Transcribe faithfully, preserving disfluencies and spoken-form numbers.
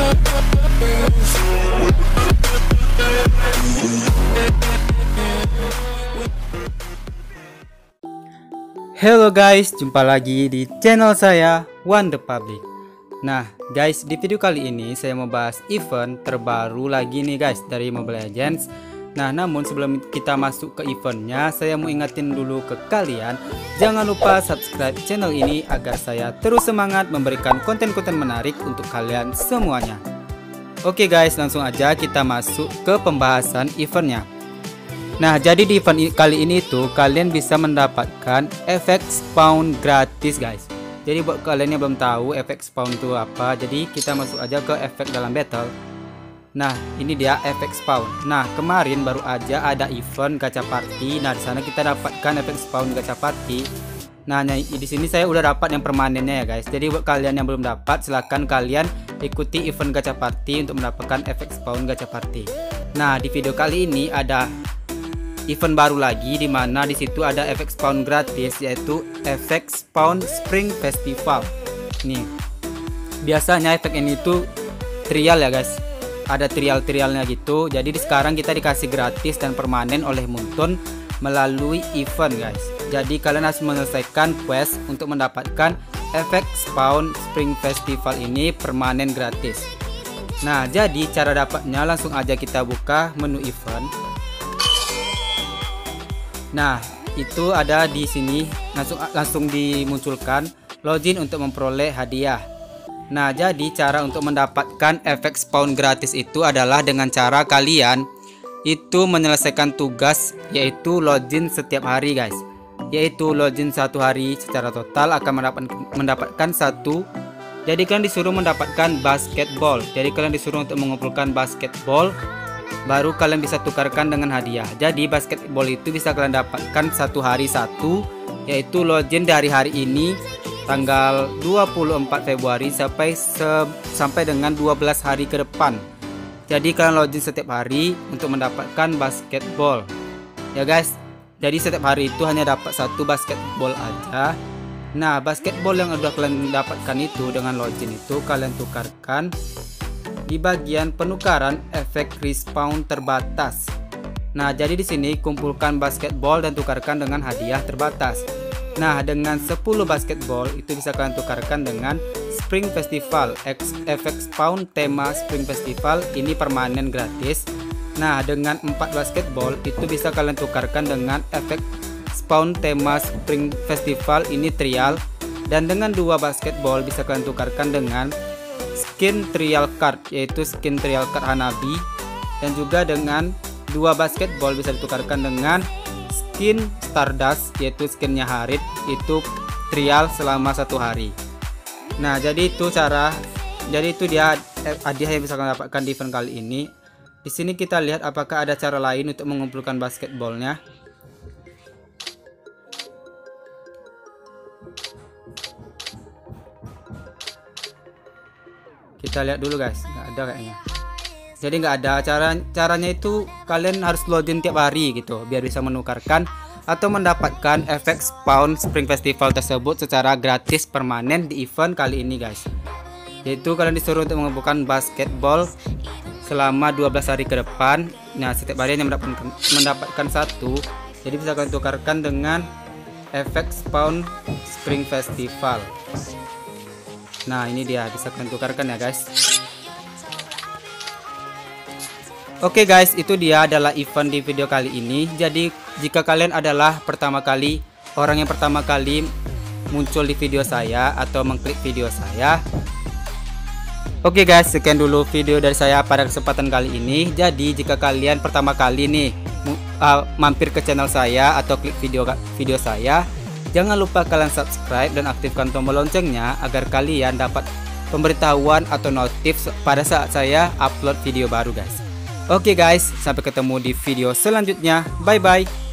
Halo guys, jumpa lagi di channel saya One The Public. Nah guys, di video kali ini saya mau bahas event terbaru lagi nih guys dari Mobile Legends. Nah namun sebelum kita masuk ke eventnya, saya mau ingatin dulu ke kalian, jangan lupa subscribe channel ini agar saya terus semangat memberikan konten-konten menarik untuk kalian semuanya. Oke guys, langsung aja kita masuk ke pembahasan eventnya. Nah, jadi di event kali ini tuh kalian bisa mendapatkan efek spawn gratis guys. Jadi buat kalian yang belum tahu efek spawn itu apa, jadi kita masuk aja ke efek dalam battle. Nah, ini dia efek spawn. Nah, kemarin baru aja ada event gacha party. Nah, di sana kita dapatkan efek spawn gacha party. Nah, di sini saya udah dapat yang permanennya ya guys. Jadi buat kalian yang belum dapat, silahkan kalian ikuti event gacha party untuk mendapatkan efek spawn gacha party. Nah, di video kali ini ada event baru lagi, di mana di situ ada efek spawn gratis, yaitu efek spawn Spring Festival. Nih, biasanya efek ini tuh trial ya guys, ada trial-trialnya gitu. Jadi di sekarang kita dikasih gratis dan permanen oleh Moonton melalui event guys. Jadi kalian harus menyelesaikan quest untuk mendapatkan efek spawn Spring Festival ini permanen gratis. Nah, jadi cara dapatnya langsung aja kita buka menu event. Nah, itu ada di sini, langsung langsung dimunculkan login untuk memperoleh hadiah. Nah, jadi cara untuk mendapatkan efek spawn gratis itu adalah dengan cara kalian itu menyelesaikan tugas, yaitu login setiap hari guys. Yaitu login satu hari secara total akan mendapat, mendapatkan satu. Jadi kalian disuruh mendapatkan basketball. Jadi kalian disuruh untuk mengumpulkan basketball, baru kalian bisa tukarkan dengan hadiah. Jadi basketball itu bisa kalian dapatkan satu hari satu, yaitu login dari hari ini tanggal dua puluh empat Februari sampai se sampai dengan dua belas hari ke depan. Jadi kalian login setiap hari untuk mendapatkan basketball ya guys. Jadi setiap hari itu hanya dapat satu basketball aja. Nah, basketball yang udah kalian dapatkan itu dengan login itu kalian tukarkan di bagian penukaran efek respawn terbatas. Nah, jadi di sini kumpulkan basketball dan tukarkan dengan hadiah terbatas. Nah, dengan sepuluh basketball itu bisa kalian tukarkan dengan Spring Festival, efek spawn tema Spring Festival ini permanen gratis. Nah, dengan empat basketball itu bisa kalian tukarkan dengan efek spawn tema Spring Festival ini trial, dan dengan dua basketball bisa kalian tukarkan dengan skin trial card, yaitu skin trial card Hanabi, dan juga dengan dua basketball bisa ditukarkan dengan skin Stardust, yaitu skinnya Harit, itu trial selama satu hari. Nah, jadi itu cara, jadi itu dia hadiah yang bisa kalian dapatkan di event kali ini. Di sini kita lihat apakah ada cara lain untuk mengumpulkan basketballnya. Kita lihat dulu guys, nggak ada kayaknya. Jadi nggak ada cara caranya itu kalian harus login tiap hari gitu biar bisa menukarkan atau mendapatkan efek spawn Spring Festival tersebut secara gratis permanen di event kali ini guys. Yaitu kalian disuruh untuk mengumpulkan basketball selama dua belas hari ke depan. Nah, setiap hari hanya mendapatkan mendapatkan satu. Jadi bisa kalian tukarkan dengan efek spawn Spring Festival. Nah, ini dia bisa kalian tukarkan ya guys. Oke guys, itu dia adalah event di video kali ini. Jadi jika kalian adalah pertama kali orang yang pertama kali muncul di video saya atau mengklik video saya. Oke guys, sekian dulu video dari saya pada kesempatan kali ini. Jadi jika kalian pertama kali nih uh, mampir ke channel saya atau klik video video saya, jangan lupa kalian subscribe dan aktifkan tombol loncengnya agar kalian dapat pemberitahuan atau notif pada saat saya upload video baru guys. Oke guys, sampai ketemu di video selanjutnya. Bye bye.